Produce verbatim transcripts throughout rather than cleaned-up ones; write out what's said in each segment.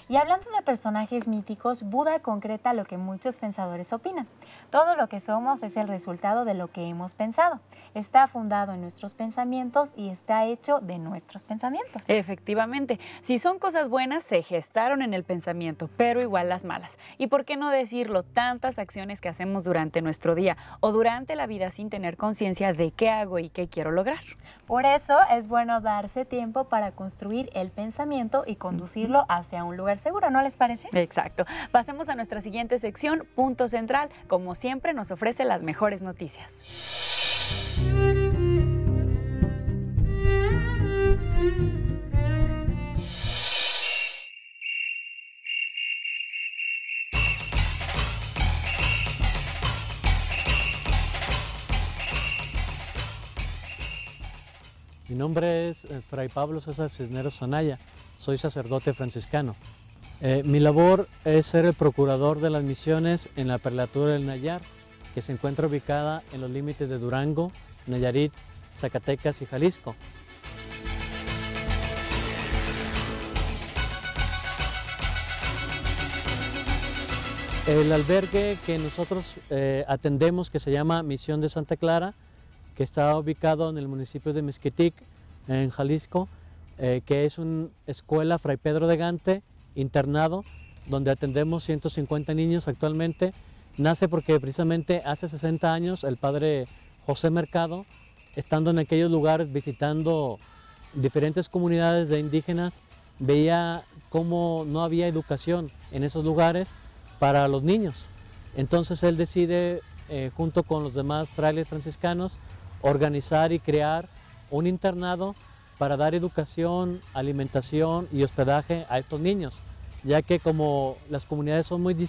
Y hablando de personajes míticos, Buda concreta lo que muchos pensadores opinan. Todo lo que somos es el resultado de lo que hemos pensado. Está fundado en nuestros pensamientos y está hecho de nuestros pensamientos. Efectivamente, si son cosas buenas, se gestaron en el pensamiento, pero igual las malas. Y por qué no decirlo, tantas acciones que hacemos durante nuestro día o durante la vida sin tener conciencia de qué hago y qué quiero lograr. Por eso es bueno darse tiempo para construir el pensamiento y conducirlo hacia un lugar seguro, ¿no les parece? Exacto. Pasemos a nuestra siguiente sección, Punto Central. Como siempre, nos ofrece las mejores noticias. Mi nombre es eh, Fray Pablo César Cisneros Anaya, soy sacerdote franciscano. Eh, mi labor es ser el procurador de las misiones en la prelatura del Nayar, que se encuentra ubicada en los límites de Durango, Nayarit, Zacatecas y Jalisco. El albergue que nosotros eh, atendemos, que se llama Misión de Santa Clara, que está ubicado en el municipio de Mezquitic, en Jalisco, eh, que es una escuela Fray Pedro de Gante, internado, donde atendemos ciento cincuenta niños actualmente. Nace porque precisamente hace sesenta años el padre José Mercado, estando en aquellos lugares visitando diferentes comunidades de indígenas, veía cómo no había educación en esos lugares para los niños. Entonces él decide, eh, junto con los demás frailes franciscanos, organizar y crear un internado para dar educación, alimentación y hospedaje a estos niños, ya que como las comunidades son muy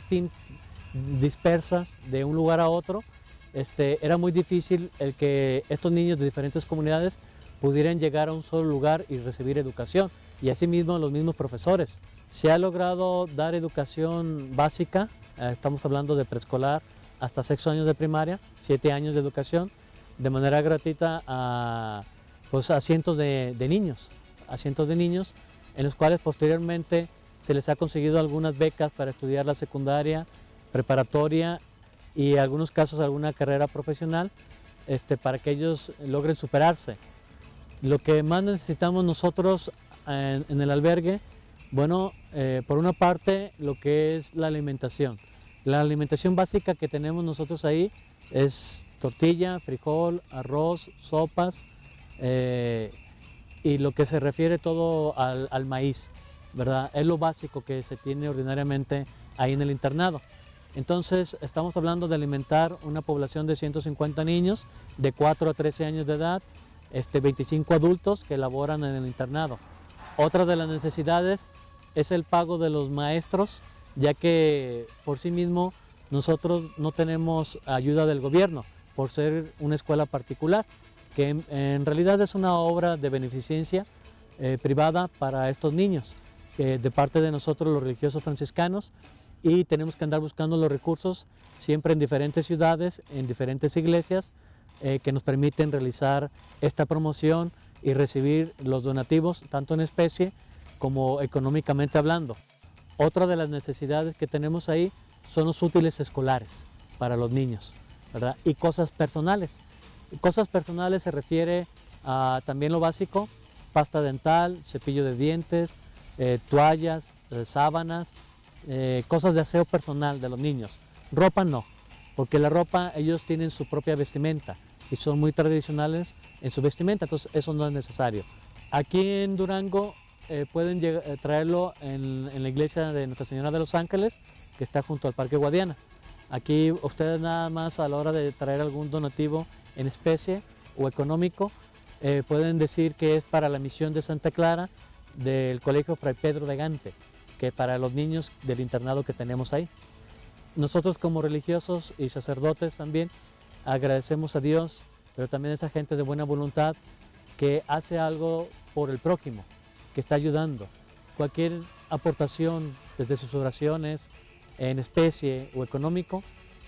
dispersas de un lugar a otro, este, era muy difícil el que estos niños de diferentes comunidades pudieran llegar a un solo lugar y recibir educación, y asimismo los mismos profesores. Se ha logrado dar educación básica, eh, estamos hablando de preescolar hasta sexto años de primaria, siete años de educación, de manera gratuita a, pues, a cientos de, de niños, a cientos de niños, en los cuales posteriormente se les ha conseguido algunas becas para estudiar la secundaria, preparatoria y en algunos casos alguna carrera profesional, este, para que ellos logren superarse. Lo que más necesitamos nosotros en, en el albergue, bueno, eh, por una parte lo que es la alimentación. La alimentación básica que tenemos nosotros ahí es tortilla, frijol, arroz, sopas, eh, y lo que se refiere todo al, al maíz, ¿verdad? Es lo básico que se tiene ordinariamente ahí en el internado. Entonces estamos hablando de alimentar una población de ciento cincuenta niños de cuatro a trece años de edad, este, veinticinco adultos que laboran en el internado. Otra de las necesidades es el pago de los maestros, ya que por sí mismo nosotros no tenemos ayuda del gobierno por ser una escuela particular, que en, en realidad es una obra de beneficencia eh, privada para estos niños, eh, de parte de nosotros los religiosos franciscanos, y tenemos que andar buscando los recursos siempre en diferentes ciudades, en diferentes iglesias, eh, que nos permiten realizar esta promoción y recibir los donativos, tanto en especie como económicamente hablando. Otra de las necesidades que tenemos ahí son los útiles escolares para los niños, ¿verdad? Y cosas personales. Cosas personales se refiere a también lo básico: pasta dental, cepillo de dientes, eh, toallas, eh, sábanas, eh, cosas de aseo personal de los niños. Ropa no, porque la ropa ellos tienen su propia vestimenta y son muy tradicionales en su vestimenta, entonces eso no es necesario. Aquí en Durango eh, pueden llegar, eh, traerlo en, en la iglesia de Nuestra Señora de los Ángeles, que está junto al Parque Guadiana. Aquí ustedes nada más a la hora de traer algún donativo en especie o económico, eh, pueden decir que es para la misión de Santa Clara del Colegio Fray Pedro de Gante, que para los niños del internado que tenemos ahí. Nosotros como religiosos y sacerdotes también agradecemos a Dios, pero también a esa gente de buena voluntad que hace algo por el prójimo, que está ayudando. Cualquier aportación desde sus oraciones, en especie o económico,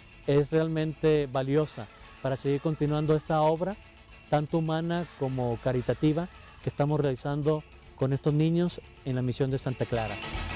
es realmente valiosa para seguir continuando esta obra, tanto humana como caritativa, que estamos realizando con estos niños en la misión de Santa Clara.